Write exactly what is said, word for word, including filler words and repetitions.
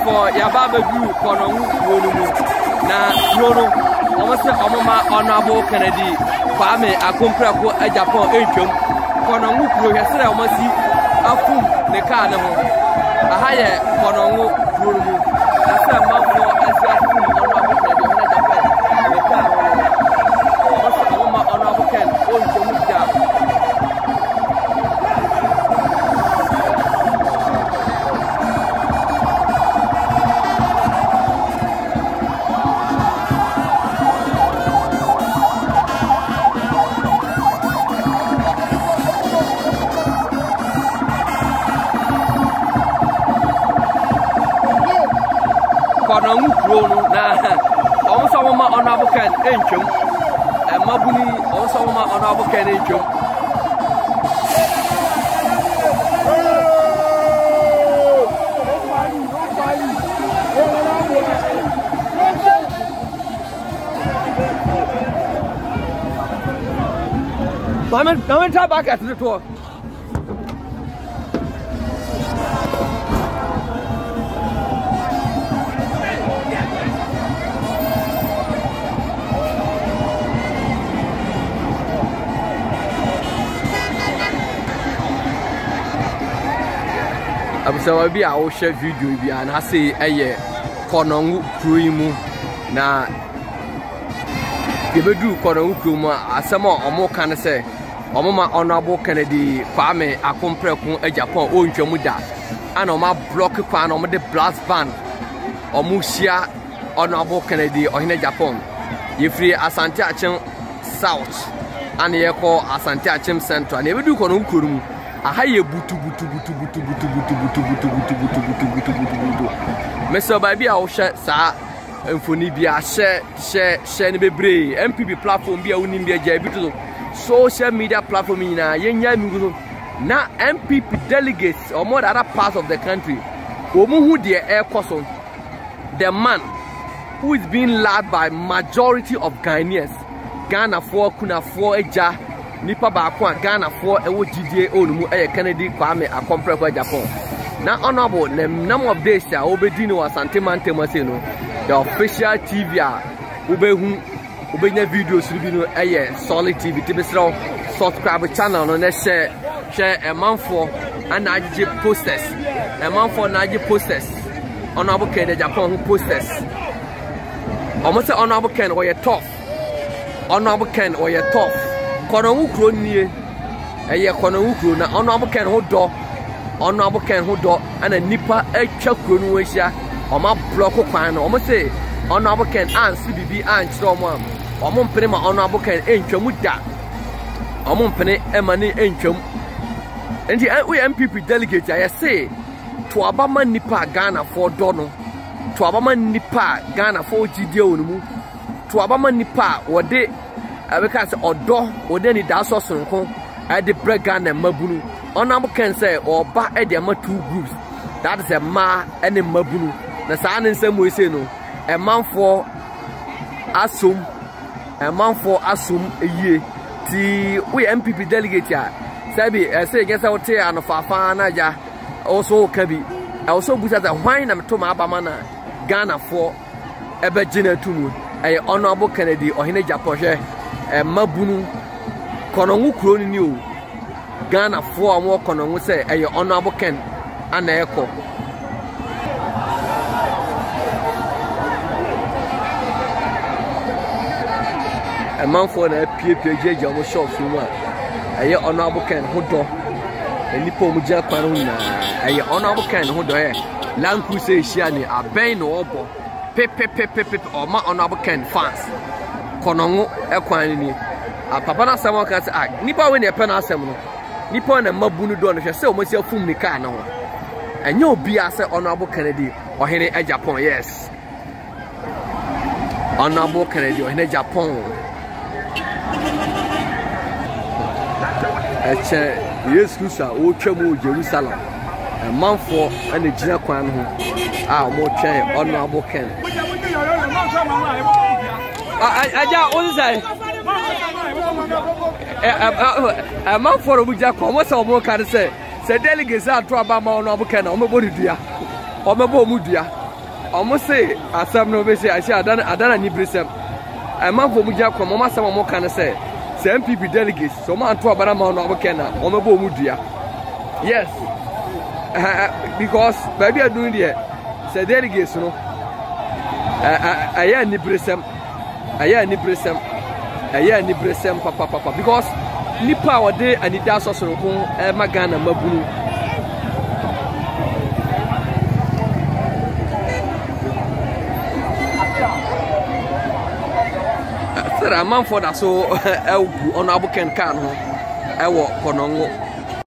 for Yababa Group, Kono, na Yoro, almost Omama Honorable Kennedy, Kwame, Agyapong, Agyapong, Echum, Kono, who has said, almost see a fool, the carnival, a higher Kono, that's a mouthful as a fool, Honorable Kennedy, Agyapong, the carnival, almost Omama Honorable Ken, all the down. Kono Krono na also ma Honorable Ken Enchum and Mabuni also ma Honorable Ken Enchum. Mama, come try back at the door. So I be a o share video bi an ha say eye Kono Kru mu na gebedu Kono Kru mu asema omo kan say omo ma Honorable Kennedy Kwame Agyapong o ntwamu da ana omo block kwa na omo de blast ban omo hia Honorable Kennedy ohine Agyapong yefri Asante Achem South ana ye ko Asante Achem Central na ebedu Kono Kru mu ahaye butu butu butu butu butu butu butu butu butu butu butu butu butu butu meso ba bia wo hye sa mfoni bia hye hye hye ne bebre N P P platform bia woni bia ja bitu social media platform ina yenya mi na N P P delegates or more other parts of the country omu hu de e koso the man who is being led by majority of Ghanaians Ghana for kuna for eja nipa ba kwa Ghana for ewo gidie onumu eye Kennedy Kwame Agyapong na honorable nam of days ya obedi no Asante Mantemo say no the official T V a obehu obenya videos bi no eye Solid T V tibesro subscribe channel no na share share a man for and agye posters a man for na agye posters honorable Kennedy Agyapong posters almost honorable Ken or tough honorable Ken or tough Kono Kru nie eye Kono Kru na Honorable Ken ho do Honorable Ken ho do ana nipa atwa kru no ahia oma block kwan no omo say Honorable Ken ansi bibi anchire omo am omo mpene ma Honorable Ken entwamu da omo mpene emane entwam enti we N P P delegate I say to abama nipa Ghana for do no to abama nipa Ghana for gidie onumu to abama nipa wode because odo odeni da so sonko e de brega na mabunu Honorable Ken say oba e de ma two groups that is a ma and a mabunu na sa ne nsem we say no a man for asum a man for asum eye ti we N P P delegate ya sabi e say get out here and fafa na ja also kabi also busa that why na to ma abama na Ghana for ebe gina tumu e Honorable Kennedy ohine Agyapong e mabunu Kono Kru ni o Ghana for am Kono say e Honorable Ken ana eko a man for na P P J Jamo shop fu ma e Honorable Ken hodo eni po mu ja kwaro na e Honorable Ken hodo e lanku say hia ni aben no obo pepe pepe pepe o ma Honorable Ken fans Kono ekwan ni a papa na asem kan say ah nipa we na epe na asem no nipa na mabunu do no hwe say o ma si afum ni car na ho enye obi ase Honorable Kennedy ohene Agyapong yes Honorable Kennedy ohene Agyapong eche yesu sa o twam o Jerusalem a man for and the gina kwan ho a mo twen Honorable Ken aja o say a man for obuja ko mo so mo kan say say delegates are to aba ma Honorable Ken o me bo dua o me bo mu dua almost say asam no be say I say adana adana ni brisem I man for muja kwa mama sama mo kan say say N P P delegates so man to abana ma no aboken na o mebo mu dua yes uh, because baby are doing there say delegates no aya ni brisem aya ni brisem aya ni brisem papa papa because nipa wo de anida so so ko e magana mabunu a man for that so Honorable Ken Kan ho e wo konongo